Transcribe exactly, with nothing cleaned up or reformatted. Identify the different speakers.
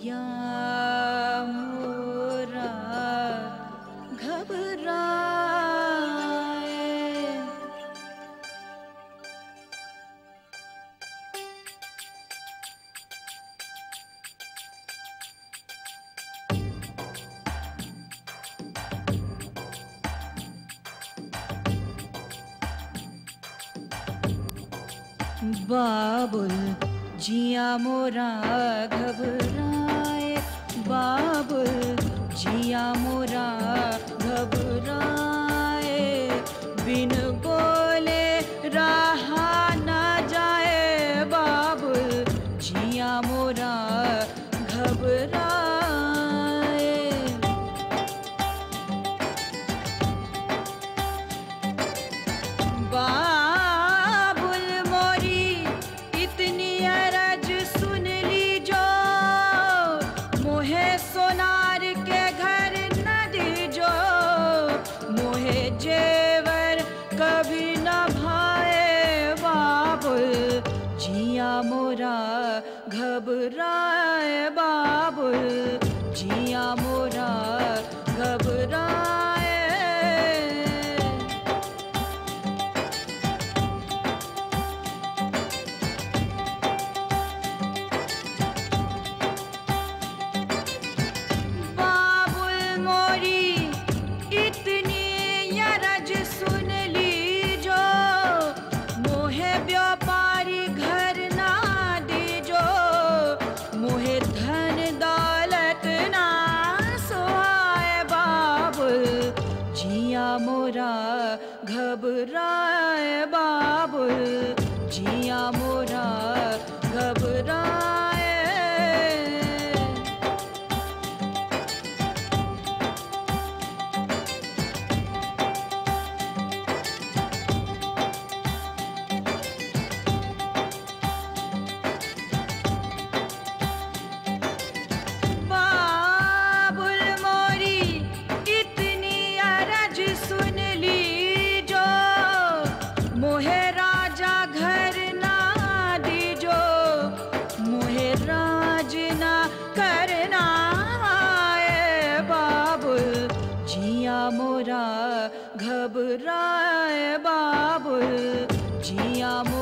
Speaker 1: जिया मोरा घबराए। बाबुल जिया मोरा घबराए, बाबुल जिया मोरा घबराए। बिन बोले रहा न जाए, बाबुल जिया मोरा घबराए। जिया मोरा घबराए, बाबुल जिया मोरा घबराए। बाबुल मोरी इतनी अरज सुन लीजो, मोहे व्यापारी घर ना दीजो, मोहे धन दौलत ना सुहाए। बाबुल जिया मोरा घबराए, बाबुल जिया मोरा घबराए। करना आए, बाबुल जिया मोरा घबराए, बाबुल जिया